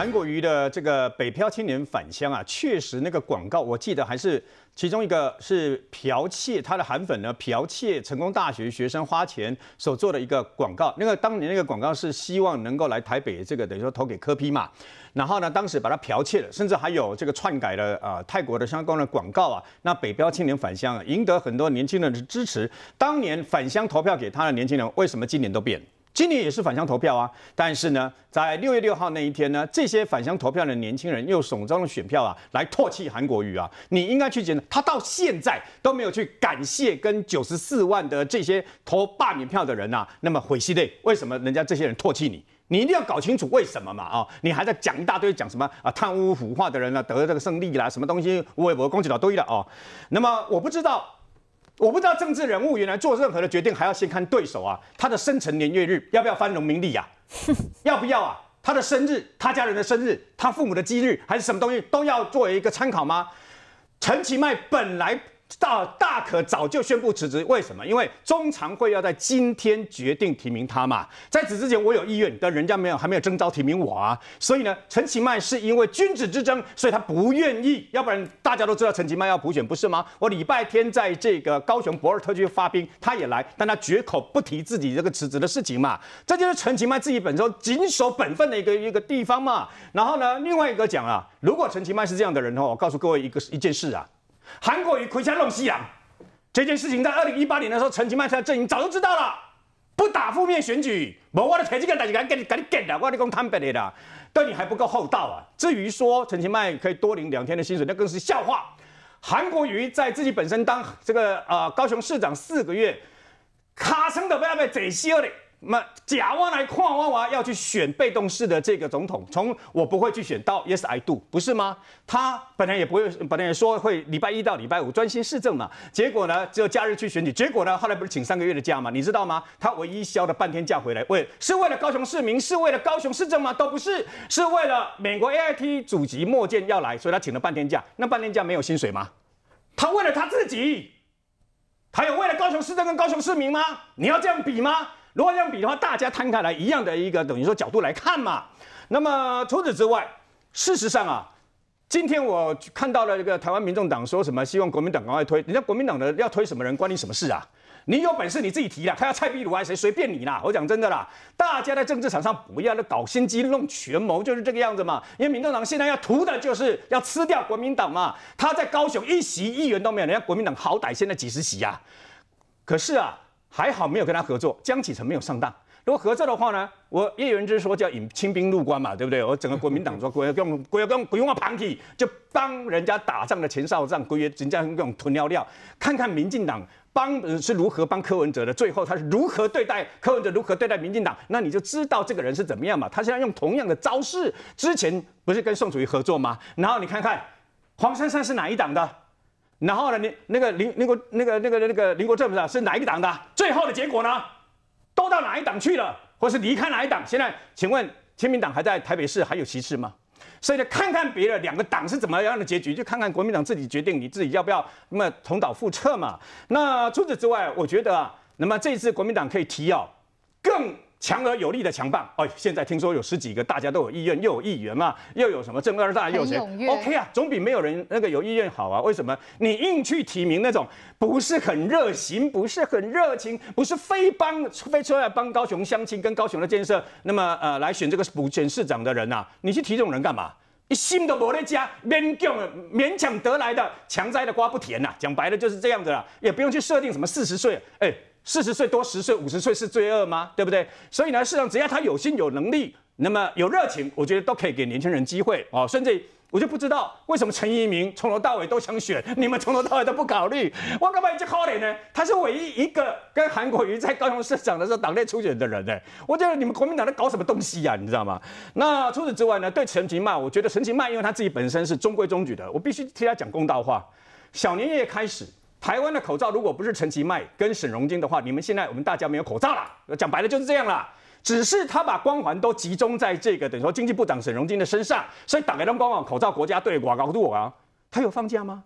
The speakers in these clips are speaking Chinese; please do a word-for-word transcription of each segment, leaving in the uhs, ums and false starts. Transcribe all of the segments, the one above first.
韩国瑜的这个北漂青年返乡啊，确实那个广告，我记得还是其中一个是剽窃他的韩粉呢，剽窃成功大学学生花钱所做的一个广告。那个当年那个广告是希望能够来台北，这个等于说投给柯 P 嘛。然后呢，当时把它剽窃了，甚至还有这个篡改了啊、呃、泰国的相关的广告啊。那北漂青年返乡、啊，赢得很多年轻人的支持。当年返乡投票给他的年轻人，为什么今年都变？今年也是返乡投票啊，但是呢，在六月六号那一天呢，这些返乡投票的年轻人又手中的选票啊，来唾弃韩国瑜啊，你应该去检讨，他到现在都没有去感谢跟九十四万的这些投罢免票的人啊，那么悔兮累，为什么人家这些人唾弃你？你一定要搞清楚为什么嘛啊、哦！你还在讲一大堆讲什么啊贪污腐化的人啊得这个胜利啦，什么东西我也我攻击到堆了哦。那么我不知道。我不知道政治人物原来做任何的决定还要先看对手啊，他的生辰年月日要不要翻农民历啊？要不要啊？他的生日、他家人的生日、他父母的忌日还是什么东西都要作为一个参考吗？陈其迈本来大大可早就宣布辞职，为什么？因为中常会要在今天决定提名他嘛。在此之前，我有意愿，但人家没有，还没有征召提名我啊。所以呢，陈其迈是因为君子之争，所以他不愿意。要不然大家都知道陈其迈要补选，不是吗？我礼拜天在这个高雄博尔特区发兵，他也来，但他绝口不提自己这个辞职的事情嘛。这就是陈其迈自己本身谨守本分的一个一个地方嘛。然后呢，另外一个讲啊，如果陈其迈是这样的人哦，我告诉各位一个一件事啊。韩国瑜亏下弄西洋这件事情，在二零一八年的时候，陈其迈他的阵营早就知道了，不打负面选举，我我的提这个代志给你给你给的，我跟你讲坦白的啦，对你还不够厚道啊。至于说陈其迈可以多领两天的薪水，那更是笑话。韩国瑜在自己本身当这个呃高雄市长四个月，卡生的不要被贼笑的。那假挖来看挖挖要去选被动式的这个总统，从我不会去选到 Yes I do， 不是吗？他本来也不会，本来也说会礼拜一到礼拜五专心市政嘛，结果呢只有假日去选举，结果呢后来不是请三个月的假嘛？你知道吗？他唯一消了半天假回来，为是为了高雄市民，是为了高雄市政吗？都不是，是为了美国 A I T 主席莫健要来，所以他请了半天假。那半天假没有薪水吗？他为了他自己，他有为了高雄市政跟高雄市民吗？你要这样比吗？如果这样比的话，大家摊开来一样的一个等于说角度来看嘛。那么除此之外，事实上啊，今天我看到了这个台湾民众党说什么希望国民党赶快推，人家国民党的要推什么人关你什么事啊？你有本事你自己提啦，他要蔡壁如还是谁随便你啦。我讲真的啦，大家在政治场上不要搞心机弄权谋，就是这个样子嘛。因为民众党现在要图的就是要吃掉国民党嘛。他在高雄一席议员都没有，人家国民党好歹现在几十席啊。可是啊。还好没有跟他合作，江启臣没有上当。如果合作的话呢，我叶元之说叫引清兵入关嘛，对不对？我整个国民党说国用国用国用啊旁体，就帮人家打仗的前哨战，国约人家用囤料料，看看民进党帮是如何帮柯文哲的，最后他是如何对待柯文哲，如何对待民进党，那你就知道这个人是怎么样嘛。他现在用同样的招式，之前不是跟宋楚瑜合作吗？然后你看看黄珊珊是哪一党的？然后呢，你那个林林国那个那个那个林国正不是是哪一个党的？最后的结果呢，都到哪一党去了，或是离开哪一党？现在请问亲民党还在台北市还有席次吗？所以呢，看看别的两个党是怎么样的结局，就看看国民党自己决定，你自己要不要那么重蹈覆辙嘛。那除此之外，我觉得啊，那么这一次国民党可以提哦，更强而有力的强棒，哎，现在听说有十几个，大家都有意愿，又有议员嘛，又有什么正二代，又有谁 ？OK 啊，总比没有人那个有意愿好啊。为什么？你硬去提名那种不是很热心、不是很热情、不是非帮非出来帮高雄乡亲跟高雄的建设，那么呃来选这个补选市长的人啊，你去提这种人干嘛？一心都没在家，勉强勉强得来的，强摘的瓜不甜呐、啊。讲白了就是这样子啦，也不用去设定什么四十岁，哎。四十岁多十岁五十岁是罪恶吗？对不对？所以呢，事实上只要他有心有能力，那么有热情，我觉得都可以给年轻人机会哦。甚至我就不知道为什么陈怡民从头到尾都想选，你们从头到尾都不考虑，我干嘛一直可怜呢？他是唯一一个跟韩国瑜在高雄市长的时候党内初选的人呢。我觉得你们国民党在搞什么东西呀、啊？你知道吗？那除此之外呢，对陈其迈，我觉得陈其迈因为他自己本身是中规中矩的，我必须替他讲公道话。小年夜开始。台湾的口罩如果不是陈其迈跟沈荣金的话，你们现在我们大家没有口罩了。讲白了就是这样啦。只是他把光环都集中在这个等于说经济部长沈荣金的身上，所以大家都光往口罩国家队广告度啊，他有放假吗？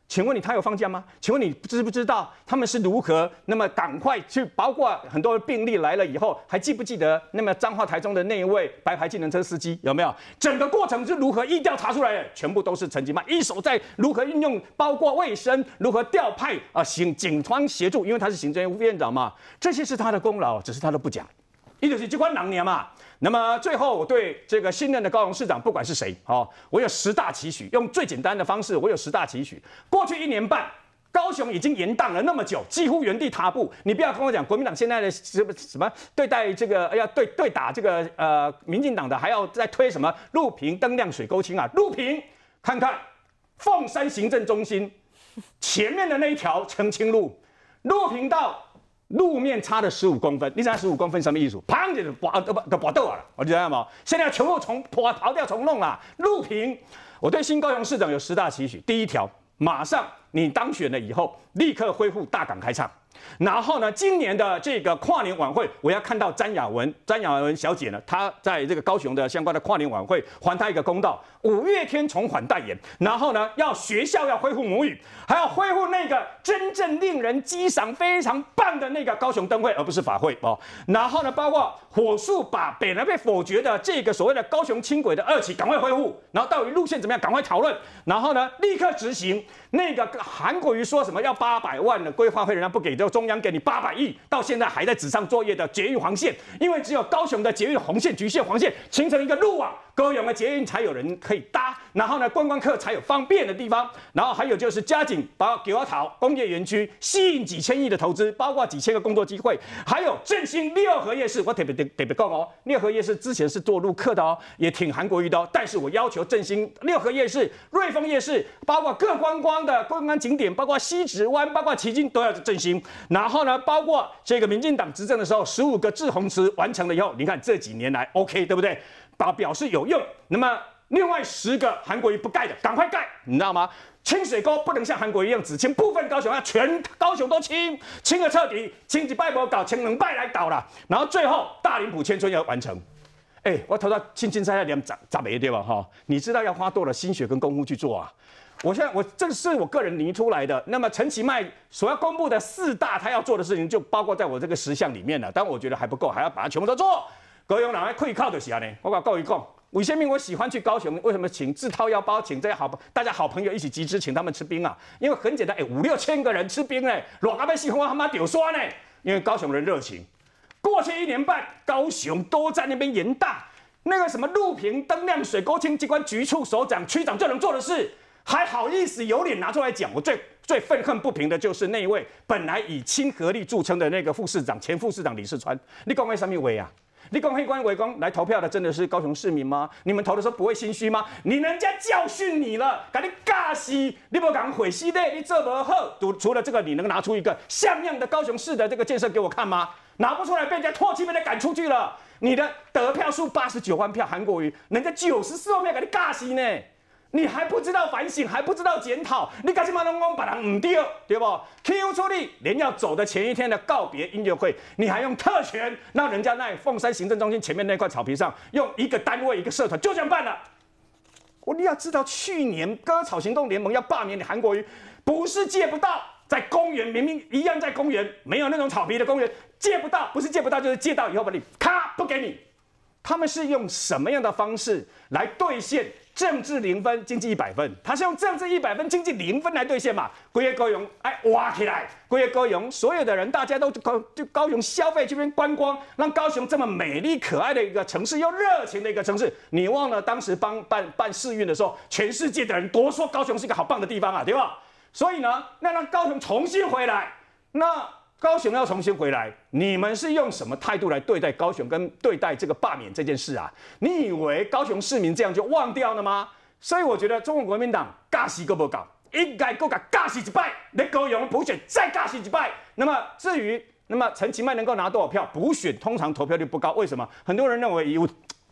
请问你他有放假吗？请问你知不知道他们是如何那么赶快去，包括很多病例来了以后，还记不记得那么彰化台中的那一位白牌计程车司机有没有？整个过程是如何一调查出来的？全部都是陈其迈一手在如何运用，包括卫生如何调派啊，行警方协助，因为他是行政院副院长嘛，这些是他的功劳，只是他都不讲。一就是机关狼年嘛。那么最后，我对这个新任的高雄市长，不管是谁，哦，我有十大期许，用最简单的方式，我有十大期许。过去一年半，高雄已经延宕了那么久，几乎原地踏步。你不要跟我讲国民党现在的什么什么对待这个要对对打这个呃民进党的，还要再推什么路平灯亮水沟清啊？路平，看看凤山行政中心前面的那一条澄清路，路平到路面差了十五公分，你知道十五公分什么意思？砰就拔都都拔豆了，我知道吗？现在要全部重刨刨掉重弄啦，路平。我对新高雄市长有十大期许，第一条，马上你当选了以后，立刻恢复大港开唱。然后呢，今年的这个跨年晚会，我要看到詹雅文，詹雅文小姐呢，她在这个高雄的相关的跨年晚会，还她一个公道。五月天重返代言，然后呢，要学校要恢复母语，还要恢复那个真正令人激赏、非常棒的那个高雄灯会，而不是法会哦。然后呢，包括火速把本来被否决的这个所谓的高雄轻轨的二期赶快恢复，然后到底路线怎么样，赶快讨论，然后呢，立刻执行。那个韩国瑜说什么要八百万的规划费，人家不给，就中央给你八百亿，到现在还在纸上作业的捷运黄线，因为只有高雄的捷运红线、橘线、黄线形成一个路网，高雄的捷运才有人可以搭，然后呢，观光客才有方便的地方，然后还有就是加紧把给我讨工业园区吸引几千亿的投资，包括几千个工作机会，还有振兴六合夜市，我特别特别讲哦，六合夜市之前是做陆客的哦，也挺韩国瑜的哦，但是我要求振兴六合夜市、瑞丰夜市，包括各观光的观光景点，包括西子湾、包括旗津都要振兴。然后呢，包括这个民进党执政的时候，十五个滞洪池完成了以后，你看这几年来 OK 对不对？把表示有用。那么另外十个韩国瑜不盖的，赶快盖，你知道吗？清水沟不能像韩国一样只清部分高雄，要全高雄都清，清个彻底，清几拜不搞，清两拜来搞了。然后最后大林埔千村要完成。哎、欸，我投到清清菜菜两咋咋没对吧？哈，你知道要花多少心血跟功夫去做啊？我现在我这是我个人拟出来的。那么陈其迈所要公布的四大他要做的事情，就包括在我这个十项里面了。但我觉得还不够，还要把它全部都做。高雄人爱可以靠就是安尼，我跟各位讲，为什么我喜欢去高雄？为什么请自掏腰包，请这些好大家好朋友一起集资，请他们吃冰啊？因为很简单，哎、欸，五六千个人吃冰哎，老阿伯喜欢他妈丢酸呢。因为高雄人热情。过去一年半，高雄都在那边延宕，那个什么路平灯亮水沟清机关局处首长、区长就能做的事，还好意思有脸拿出来讲？我最最愤恨不平的就是那一位本来以亲和力著称的那个副市长、前副市长李世川，你讲为什么为啊？你公黑官围攻来投票的真的是高雄市民吗？你们投的时候不会心虚吗？你人家教训你了，赶紧尬死，你不敢毁西的，你这么好，除了这个，你能拿出一个像样的高雄市的这个建设给我看吗？拿不出来，被人家唾弃，被人家赶出去了。你的得票数八十九万票，韩国瑜人家九十四万票，赶紧尬死呢。你还不知道反省，还不知道检讨，你干什么拢讲把人唔对，对不 ？Q 出力，连要走的前一天的告别音乐会，你还用特权让人家在凤山行政中心前面那块草皮上，用一个单位一个社团就这样办了。我你要知道，去年割草行动联盟要罢免你韩国瑜，不是借不到，在公园明明一样在公园，没有那种草皮的公园，借不到，不是借不到就是借到以后把你咔不给你。他们是用什么样的方式来兑现？政治零分，经济一百分，他是用政治一百分，经济零分来兑现嘛？规个高雄哎挖起来，规个高雄所有的人大家都高就高雄消费这边观光，让高雄这么美丽可爱的一个城市，又热情的一个城市。你忘了当时帮办办世运的时候，全世界的人多说高雄是一个好棒的地方啊，对吧？所以呢，那让高雄重新回来，那。高雄要重新回来，你们是用什么态度来对待高雄跟对待这个罢免这件事啊？你以为高雄市民这样就忘掉了吗？所以我觉得中国国民党尬死都不搞，应该够搞尬死一败，你高雄补选再尬死一败。那么至于那么陈其迈能够拿多少票，补选通常投票率不高，为什么？很多人认为有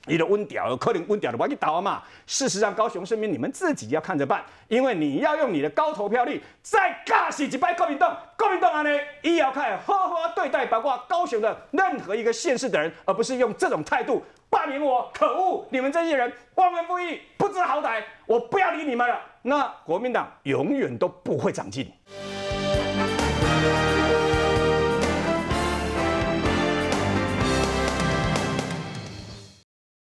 你的温调，可能温调的我去倒嘛。事实上，高雄市民你们自己要看着办，因为你要用你的高投票率再尬死几摆国民党，国民党安呢，也要看好好对待包括高雄的任何一个县市的人，而不是用这种态度罢免我。可恶，你们这些人忘恩负义，不知好歹，我不要理你们了。那国民党永远都不会长进。